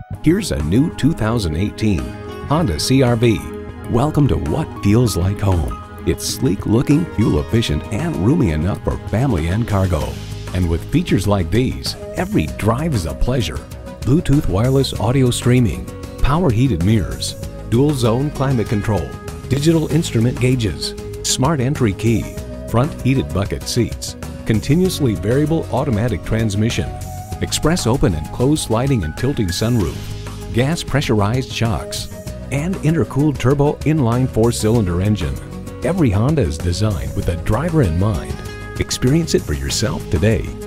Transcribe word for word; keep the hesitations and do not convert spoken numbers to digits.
Here's a new two thousand eighteen Honda C R V. Welcome to what feels like home. It's sleek looking, fuel efficient, and roomy enough for family and cargo. And with features like these, every drive is a pleasure. Bluetooth wireless audio streaming, power heated mirrors, dual zone climate control, digital instrument gauges, smart entry key, front heated bucket seats, continuously variable automatic transmission, express open and closed sliding and tilting sunroof, gas pressurized shocks, and intercooled turbo inline four-cylinder engine. Every Honda is designed with the driver in mind. Experience it for yourself today.